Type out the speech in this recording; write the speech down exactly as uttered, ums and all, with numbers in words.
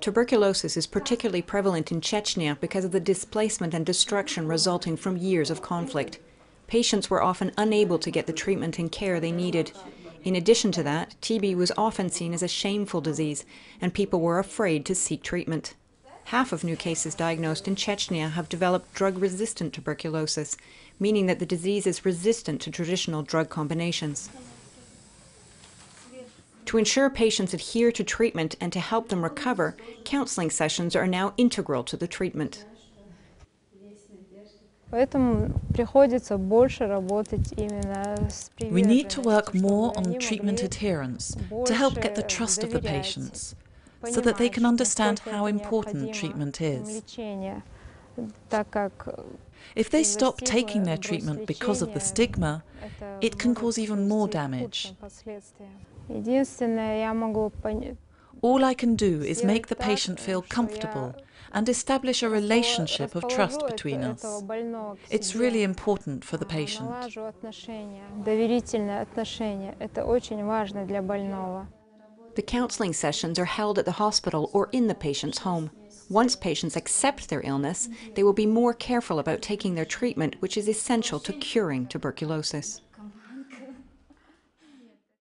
Tuberculosis is particularly prevalent in Chechnya because of the displacement and destruction resulting from years of conflict. Patients were often unable to get the treatment and care they needed. In addition to that, T B was often seen as a shameful disease, and people were afraid to seek treatment. Half of new cases diagnosed in Chechnya have developed drug-resistant tuberculosis, meaning that the disease is resistant to traditional drug combinations. To ensure patients adhere to treatment and to help them recover, counseling sessions are now integral to the treatment. We need to work more on treatment adherence to help get the trust of the patients, so that they can understand how important treatment is. If they stop taking their treatment because of the stigma, it can cause even more damage. All I can do is make the patient feel comfortable and establish a relationship of trust between us. It's really important for the patient. The counseling sessions are held at the hospital or in the patient's home. Once patients accept their illness, they will be more careful about taking their treatment, which is essential to curing tuberculosis.